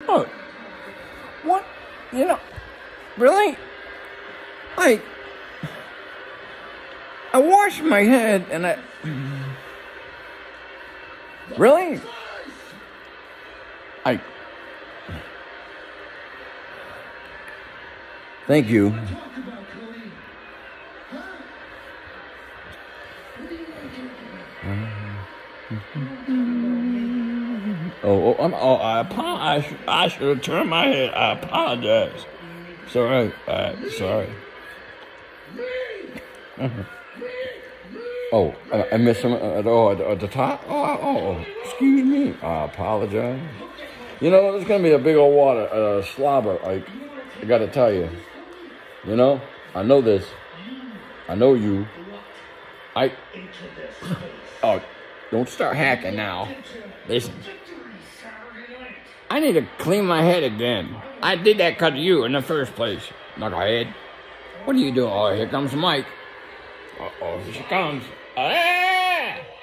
What? What? You know, really? Like, I washed my head and I... Really? Thank you. I should have turned my head. I apologize. It's all right. Sorry. I missed some at the top. Excuse me. I apologize. You know, there's gonna be a big old water slobber. I gotta tell you. You know, I know this. I know you. Don't start hacking now. Listen. I need to clean my head again. I did that because of you in the first place, knucklehead. What are you doing? Oh, here comes Mike. Uh-oh, here she comes. Ah!